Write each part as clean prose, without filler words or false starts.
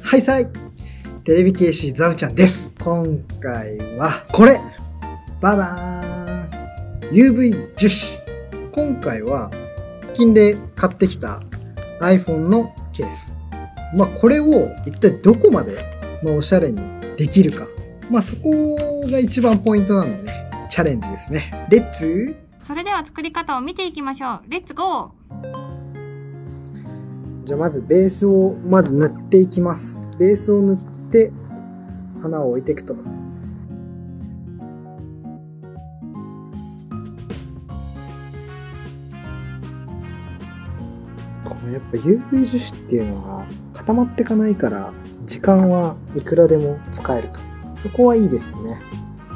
はいさい、テレビ警視ザウちゃんです。今回はこれ、ババーン UV 樹脂。今回は近で買ってきた iPhone のケース。これを一体どこまでおしゃれにできるか。そこが一番ポイントなのでね、チャレンジですね。レッツ。 それでは作り方を見ていきましょう。レッツゴー。 じゃあまずベースを塗っていきます。ベースを塗って花を置いていくと。やっぱ UV 樹脂っていうのは固まっていかないから時間はいくらでも使えると。そこはいいですよね。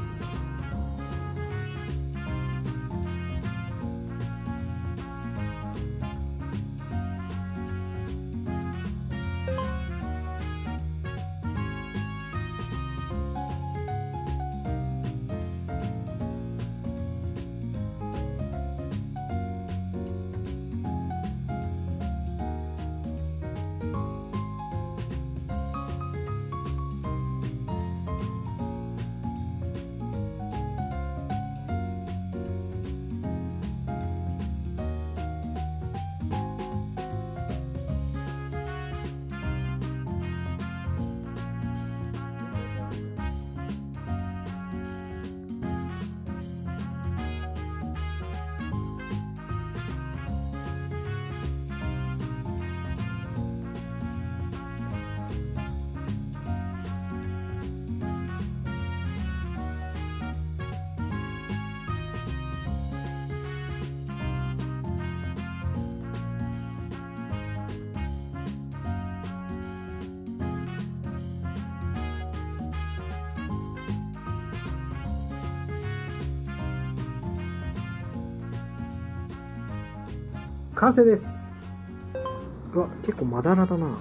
完成です。うわ、結構まだらだな。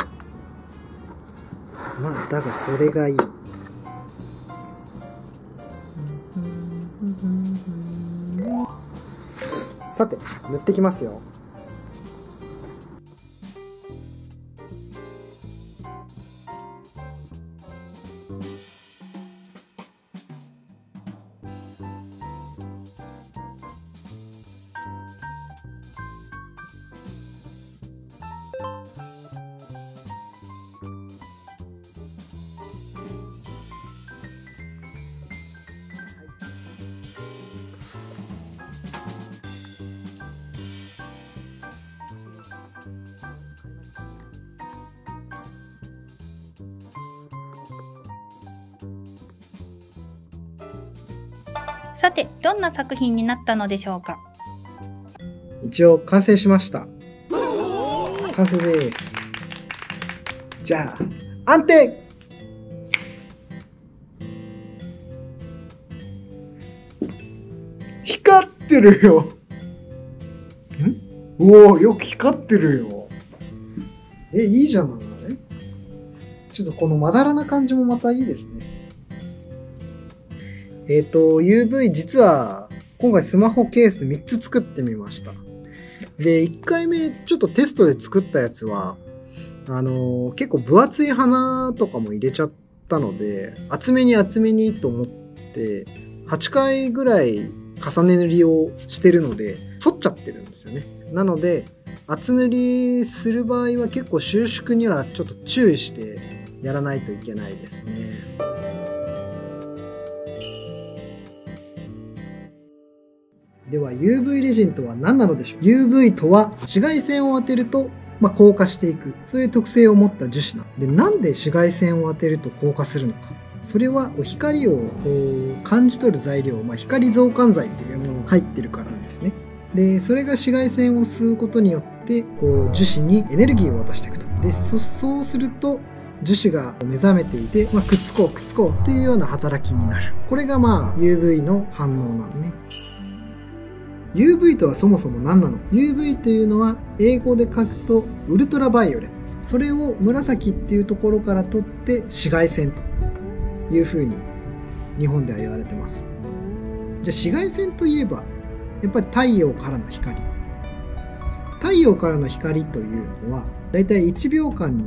だがそれがいい。さて、塗ってきますよ。 さて、どんな作品になったのでしょうか。 一応完成しました。完成です。じゃあ安定。光ってるよ。おお、よく光ってるよ。いいじゃない。ちょっとこのまだらな感じもまたいいですね。UV 実は今回スマホケース3つ作ってみました。で、1回目ちょっとテストで作ったやつは結構分厚い花とかも入れちゃったので、厚めにと思って8回ぐらい重ね塗りをしてるので反っちゃってるんですよね。なので厚塗りする場合は結構収縮にはちょっと注意してやらないといけないですね。では UV レジンとは何なのでしょう。 UV とは紫外線を当てると硬化していく、そういう特性を持った樹脂で、なんで紫外線を当てると硬化するのか。それは光を感じ取る材料、光増刊剤というものが入ってるからなんですね。で、それが紫外線を吸うことによって樹脂にエネルギーを渡していくと。で、そうすると樹脂が目覚めていて、くっつこうというような働きになる。これがUV の反応なのね。UV とはそもそも何なの？ UV というのは英語で書くとウルトラバイオレット。それを紫っていうところから取って紫外線というふうに日本では言われてます。じゃあ紫外線といえばやっぱり太陽からの光。太陽からの光というのはだいたい1秒間に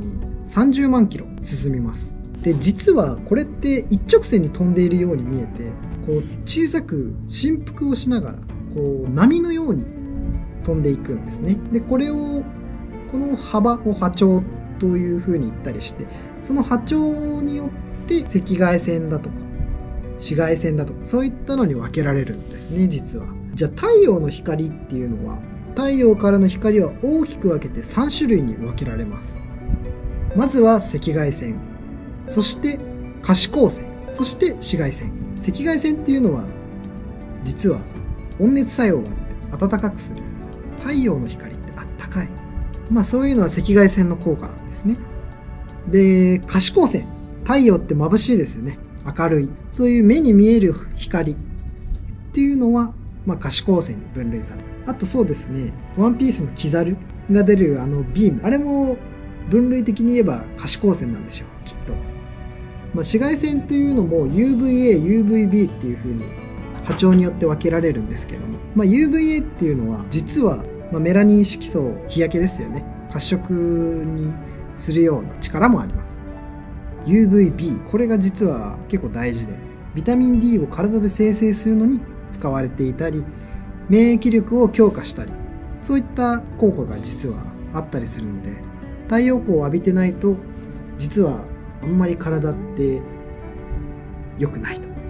30万キロ進みます。で実はこれって一直線に飛んでいるように見えて、こう小さく振幅をしながらこう波のように飛んでいくんですね。でこの幅を波長というふうに言ったりして、その波長によって赤外線だとか紫外線だとかそういったのに分けられるんですね、実は。じゃあ太陽の光っていうのは、太陽からの光は大きく分けて3種類に分けられます。まずは赤外線、そして可視光線、そして紫外線。赤外線っていうのは実は温熱作用があって暖かくする。太陽の光ってあったかい、そういうのは赤外線の効果なんですね。で可視光線、太陽って眩しいですよね、明るい、そういう目に見える光っていうのは、可視光線に分類される。あとそうですね、ワンピースのキザルが出るビーム、あれも分類的に言えば可視光線なんでしょう、きっと。紫外線というのも UVA、UVB っていう風に波長によって分けられるんですけども、UVA っていうのは実は、メラニン色素、日焼けですよね、褐色にするような力もあります。UVB、これが実は結構大事で、ビタミン D を体で生成するのに使われていたり、免疫力を強化したり、そういった効果が実はあったりするので、太陽光を浴びてないと実はあんまり体って良くないと